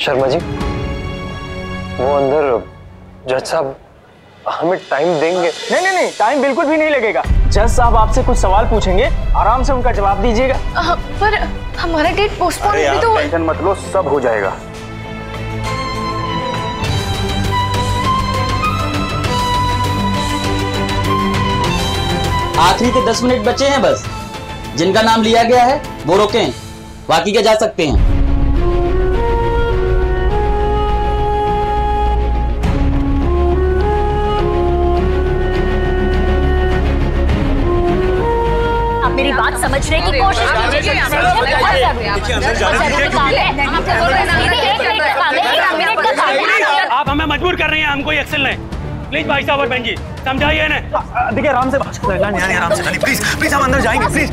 शर्मा जी, वो अंदर जज साहब हमें टाइम देंगे? नहीं, टाइम बिल्कुल भी नहीं लगेगा। जज साहब आपसे कुछ सवाल पूछेंगे, आराम से उनका जवाब दीजिएगा। पर हमारा डेट पोस्टपोन भी तो। टेंशन मत लो, सब हो जाएगा। आखिरी के 10 मिनट बचे हैं बस। जिनका नाम लिया गया है वो रोकें, बाकी के जा सकते हैं। मेरी बात समझने की कोशिश कीजिए। आप हमें मजबूर कर रही हैं, हमको एक्शन लें। प्लीज भाई साहब और बहन जी समझाइए ना। देखिए आराम से आराम से प्लीज हम अंदर जाएंगे प्लीज।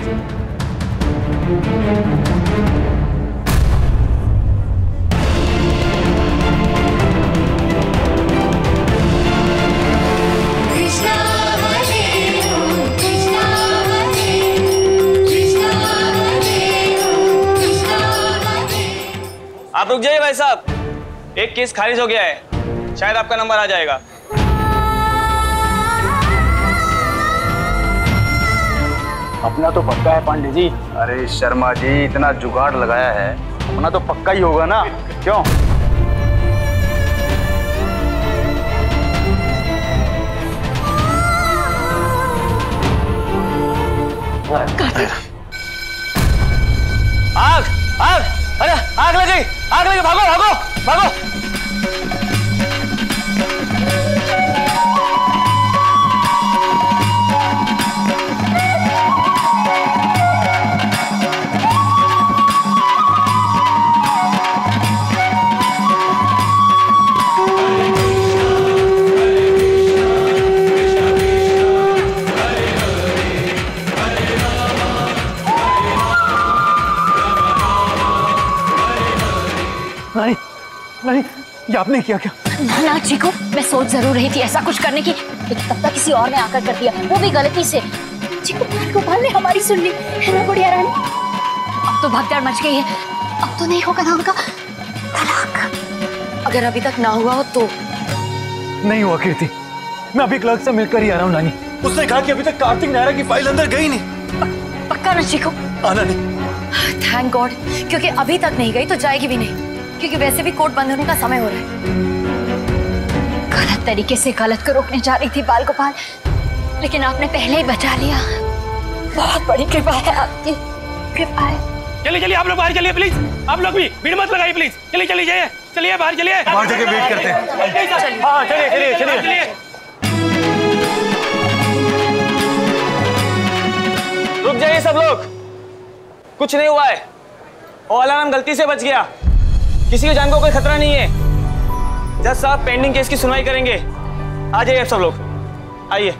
आप रुक जाइए भाई साहब, एक केस खारिज हो गया है, शायद आपका नंबर आ जाएगा। अपना तो पक्का है पांडे जी। अरे शर्मा जी, इतना जुगाड़ लगाया है, अपना तो पक्का ही होगा ना, क्यों? आग आग, अरे आग लगी, भागो भागो भागो। नहीं, ये आपने किया क्या? ना चीकू, मैं सोच जरूर रही थी ऐसा कुछ करने की, लेकिन तब तक किसी और ने आकर कर दिया, वो भी गलती से। चीकू, गोपाल ने हमारी सुन ली है ना बुढ़िया रानी। अब तो भगदड़ मच गई है, अब तो नहीं होगा ना उनका तलाक। अगर अभी तक ना हुआ हो तो। नहीं हुआ कीर्ति, मैं अभी क्लर्क से मिलकर ही आ रहा हूँ नानी। उसने कहा कि अभी तक कार्तिक नायरा की फाइल अंदर गई नहीं। पक्का ना चीकू? आना नहीं। थैंक गॉड, क्योंकि अभी तक नहीं गई तो जाएगी भी नहीं, क्योंकि वैसे भी कोर्ट बंद होने का समय हो रहा है। गलत तरीके से गलत को रोकने जा रही थी बाल गोपाल, लेकिन आपने पहले ही बचा लिया। बहुत बड़ी कृपा है आपकी, कृपा है। चलिए आप लोग बाहर चलिए प्लीज, आप लोग भी भीड़ मत लगाइए प्लीज। चलिए बाहर चलिए। बाहर जाके वेट करते हैं। हाँ चलिए। रुक जाइए सब लोग, कुछ नहीं हुआ है, वो अलार्म गलती से बच गया, किसी की जान को कोई खतरा नहीं है। जज साहब पेंडिंग केस की सुनवाई करेंगे, आ जाइए सब लोग, आइए।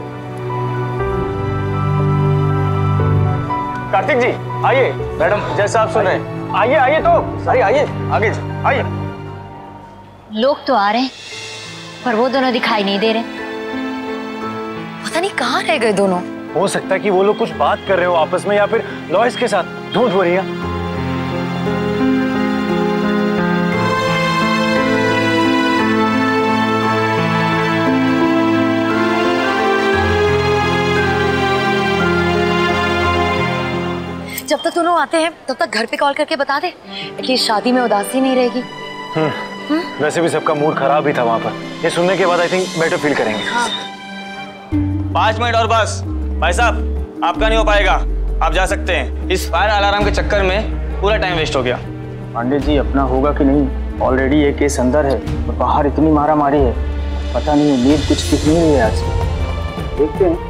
कार्तिक जी आइए। मैडम जज साहब सुन रहे हैं। आइए तो अरे आइए, आगे आइए। लोग तो आ रहे हैं, पर वो दोनों दिखाई नहीं दे रहे। पता नहीं कहाँ रह गए दोनों। हो सकता है कि वो लोग कुछ बात कर रहे हो आपस में, या फिर लॉयर्स के साथ। Don't worry. जब तक दोनों आते हैं तब तक घर पे कॉल करके बता दे, एटलीस्ट शादी में उदासी नहीं रहेगी। वैसे भी सबका मूड खराब ही था वहाँ पर, ये सुनने के बाद आई थिंक बेटर फील करेंगे। 5 मिनट और बस। भाई साहब आपका नहीं हो पाएगा, आप जा सकते हैं। इस फायर अलार्म के चक्कर में पूरा टाइम वेस्ट हो गया। पांडे जी अपना होगा कि नहीं? ऑलरेडी ये केस अंदर है और बाहर इतनी मारा मारी है, पता नहीं उम्मीद कुछ दिख नहीं रही है आज। देखते हैं।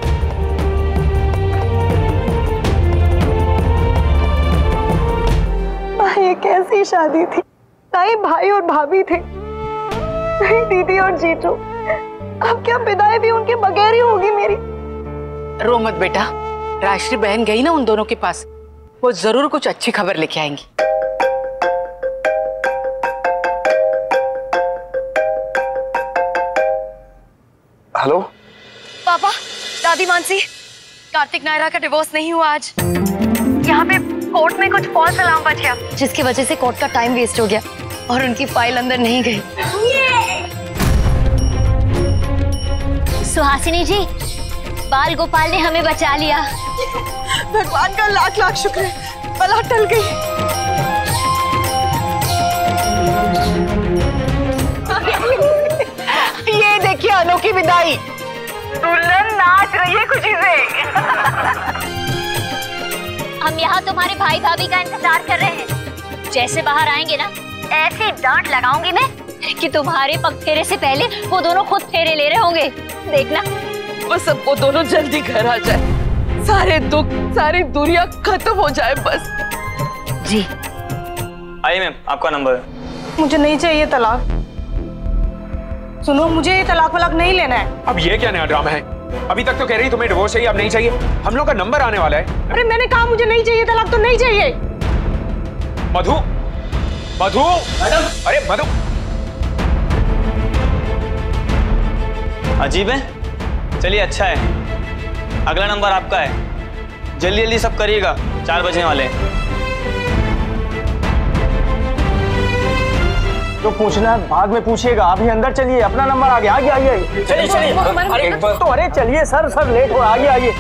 ये कैसी शादी थी? ना ही भाई और भाभी थे, नहीं दीदी और जीजू। अब क्या विदाई भी उनके बगैर ही होगी मेरी। रो मत बेटा, राष्ट्री बहन गई ना उन दोनों के पास, वो जरूर कुछ अच्छी खबर लेके आएंगी। हेलो पापा, दादी मानसी, कार्तिक नायरा का डिवोर्स नहीं हुआ आज। यहाँ पे कोर्ट में कुछ फॉल्स अलार्म बज गया, जिसकी वजह से कोर्ट का टाइम वेस्ट हो गया। और उनकी फाइल अंदर नहीं गई। सुहासिनी जी, बाल गोपाल ने हमें बचा लिया। भगवान का लाख लाख शुक्र है, बला टल गई। ये देखिए अनोखी विदाई, दुल्हन नाच रही है खुशी से। हम यहाँ तुम्हारे भाई भाभी का इंतजार कर रहे हैं। जैसे बाहर आएंगे ना, ऐसी डांट लगाऊंगी मैं कि तुम्हारे पग फेरे से पहले वो दोनों खुद फेरे ले रहे होंगे। देखना। बस अब वो दोनों जल्दी घर आ जाए, सारे दुख सारी दुनिया खत्म हो जाए बस। जी। आइए मैम, आपका नंबर। मुझे नहीं चाहिए तलाक। सुनो, मुझे ये तलाक वलाक नहीं लेना है। अब ये क्या नया ड्रामा है? अभी तक तो कह रही तुम्हें डिवोर्स चाहिए, अब नहीं चाहिए। हम लोग का नंबर आने वाला है। अरे मैंने कहा मुझे नहीं चाहिए तलाक, तो नहीं चाहिए। मधु, मधु, मैडम, अरे मधु। अजीब है, चलिए अच्छा है। अगला नंबर आपका है, जल्दी जल्दी सब करिएगा, 4 बजने वाले हैं। जो पूछना है बाद में पूछिएगा, अभी अंदर चलिए, अपना नंबर आ गया। आइए आइए, चलिए चलिए। अरे एक बार तो, अरे चलिए सर लेट हो, आइए आइए।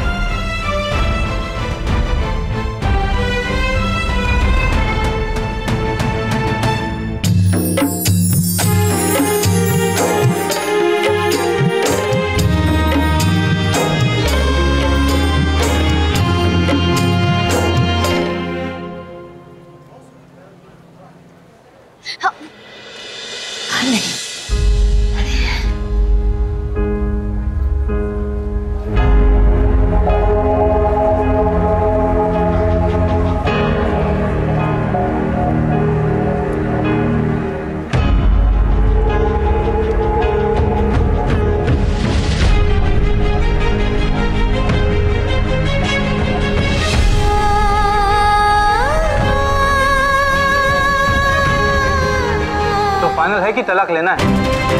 फाइनल है कि तलाक लेना है?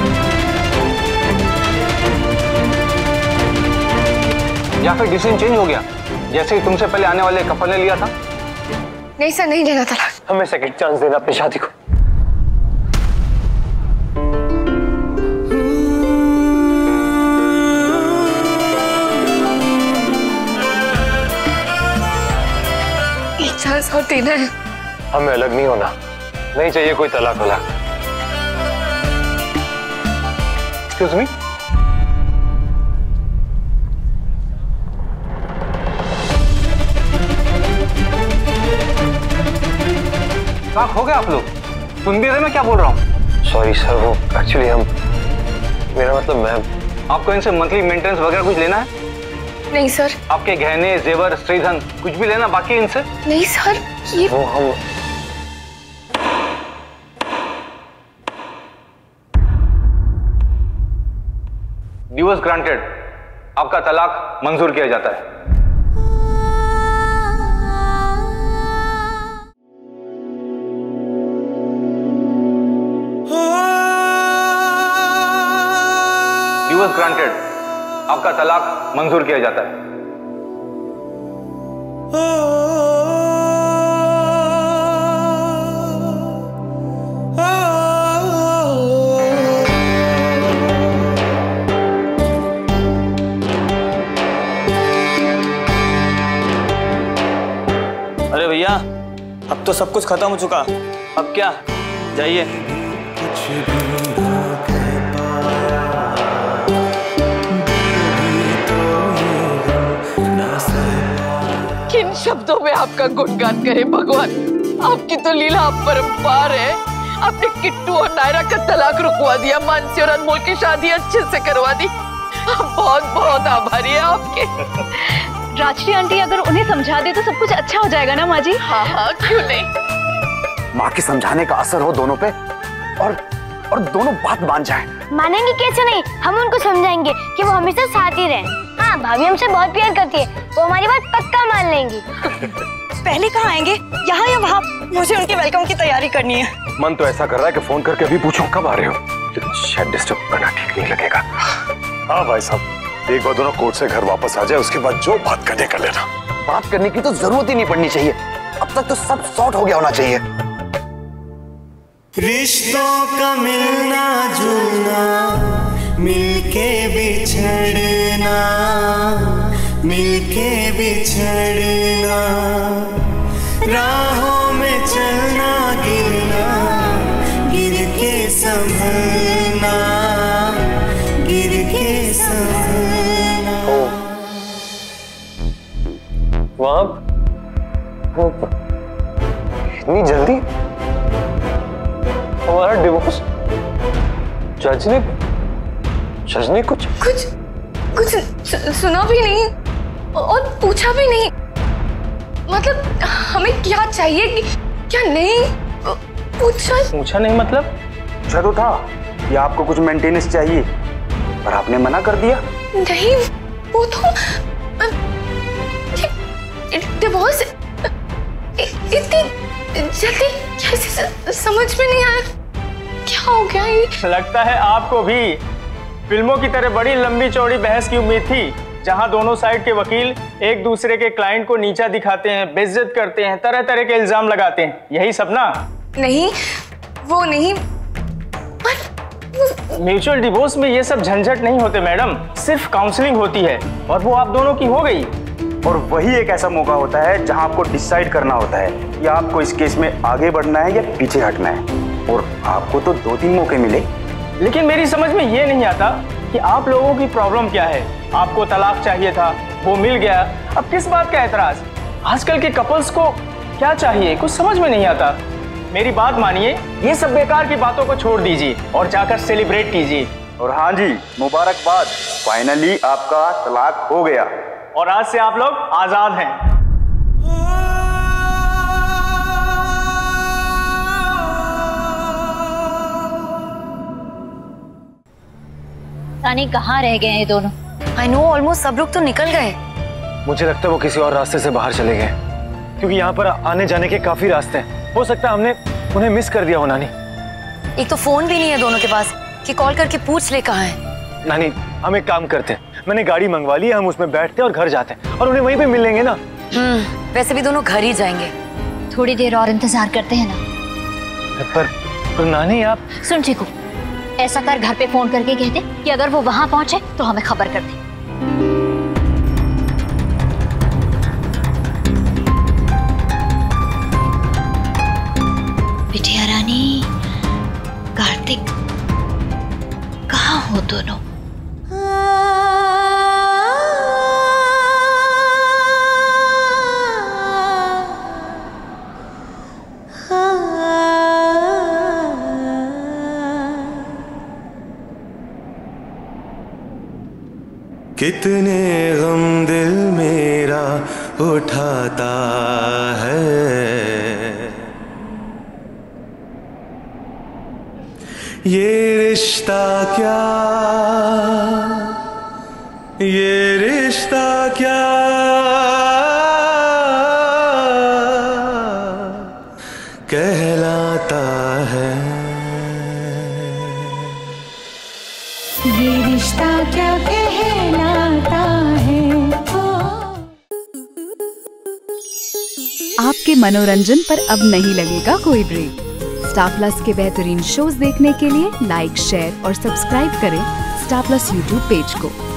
या फिर डिसीजन चेंज हो गया, जैसे ही तुमसे पहले आने वाले कपल ने लिया था? नहीं सर, नहीं लेना तलाक। हमें सेकंड चांस देना अपनी शादी को। एक चांस और देना है। हमें अलग नहीं होना, नहीं चाहिए कोई तलाक वलाक। एक्सक्यूज मी, तलाक हो गया आप लोग? सुन भी रहे मैं क्या बोल रहा हूँ? सॉरी सर, वो एक्चुअली मेरा मतलब मैं। आपको इनसे मंथली मेंटेनेंस वगैरह कुछ लेना है? नहीं सर। आपके गहने जेवर स्त्रीधन कुछ भी लेना बाकी इनसे? नहीं सर, ये वो हम डिवोर्स ग्रांटेड, आपका तलाक मंजूर किया जाता है। डिवोर्स ग्रांटेड, आपका तलाक मंजूर किया जाता है। अरे भैया, अब तो सब कुछ खत्म हो चुका, अब क्या? जाइए। किन शब्दों में आपका गुणगान करे भगवान, आपकी तो लीला अपरंपार है। आपने किट्टू और नायरा का तलाक रुकवा दिया, मानसी और अनमोल की शादी अच्छे से करवा दी। बहुत बहुत आभारी है आपके। राजश्री आंटी अगर उन्हें समझा दे तो सब कुछ अच्छा हो जाएगा ना माँ जी? हाँ हाँ, क्यों नहीं। माँ के समझाने का असर हो दोनों पे, और दोनों बात मान जाए। मानेंगे कैसे नहीं, हम उनको समझाएंगे कि वो हमेशा साथ ही रहें। हाँ, भाभी हमसे बहुत प्यार करती है, वो हमारी बात पक्का मान लेंगी। पहले कहाँ आएंगे, यहाँ या वहाँ? मुझे उनके वेलकम की तैयारी करनी है। मन तो ऐसा कर रहा है कि फोन करके अभी पूछूं कब आ रहे हो, लेकिन शायद डिस्टर्ब करना ठीक नहीं लगेगा। हाँ भाई साहब, एक बार दोनों कोर्ट से घर वापस आ जाए, उसके बाद जो बात करने कर लेना। बात करने की तो जरूरत ही नहीं पड़नी चाहिए, अब तक तो सब सॉर्ट हो गया होना चाहिए। रिश्तों का मिलना जुलना, मिलके बिछड़ना, मिलके बिछड़ना, राहों में चलना गिरना, गिर के संभलना, गिर के संभलना। वहाँ इतनी जल्दी हमारा डिवोर्स? जज ने कुछ सुना भी नहीं और पूछा भी नहीं। मतलब हमें क्या चाहिए क्या नहीं पूछा नहीं मतलब? पूछा तो था कि आपको कुछ मेंटेनेंस चाहिए, पर आपने मना कर दिया। नहीं, वो तो डिवोर्स इतनी जल्दी कैसे समझ में नहीं आया। क्या हो गया ये? लगता है आपको भी फिल्मों की तरह बड़ी लंबी चौड़ी बहस की उम्मीद थी, जहां दोनों साइड के वकील एक दूसरे के क्लाइंट को नीचा दिखाते हैं, बेइज्जत करते हैं, तरह तरह के इल्जाम लगाते हैं। यही सब ना? नहीं, वो नहीं। म्यूचुअल डिवोर्स में ये सब झंझट नहीं होते मैडम, सिर्फ काउंसलिंग होती है और वो आप दोनों की हो गई। और वही एक ऐसा मौका होता है जहां आपको डिसाइड करना होता है कि आपको इस केस में आगे बढ़ना है या पीछे हटना है। और आपको तो 2-3 मौके मिले। लेकिन मेरी समझ में ये नहीं आता कि आप लोगों की प्रॉब्लम क्या है। आपको तलाक चाहिए था, वो मिल गया, अब किस बात का एतराज? आजकल के कपल्स को क्या चाहिए कुछ समझ में नहीं आता। मेरी बात मानिए, ये सब बेकार की बातों को छोड़ दीजिए और जाकर सेलिब्रेट कीजिए। और हाँ जी, मुबारकबाद, फाइनली आपका तलाक हो गया और आज से आप लोग आजाद हैं। रानी कहाँ रह गए हैं दोनों? I know, ऑलमोस्ट सब लोग तो निकल गए। मुझे लगता है वो किसी और रास्ते से बाहर चले गए, क्योंकि यहाँ पर आने जाने के काफी रास्ते हैं। हो सकता है हमने उन्हें मिस कर दिया हो नानी। एक तो फोन भी नहीं है दोनों के पास कि कॉल करके पूछ ले कहाँ है। नानी, हम एक काम करते हैं, मैंने गाड़ी मंगवा ली है, हम उसमें बैठते हैं और घर जाते हैं और उन्हें वहीं पे मिल लेंगे ना। वैसे भी दोनों घर ही जाएंगे। थोड़ी देर और इंतजार करते हैं ना। पर नानी आप सुन चीकू, ऐसा कर घर पे फोन करके कहते कि अगर वो वहां पहुंचे तो हमें खबर कर दे। बिटिया रानी, कार्तिक, कहाँ हो दोनों? कितने गम दिल मेरा उठाता है, ये रिश्ता क्या, ये रिश्ता क्या कहलाता है, ये रिश्ता क्या कहलाता है। आपके मनोरंजन पर अब नहीं लगेगा कोई ब्रेक। स्टार प्लस के बेहतरीन शोज देखने के लिए लाइक, शेयर और सब्सक्राइब करें स्टार प्लस यूट्यूब पेज को।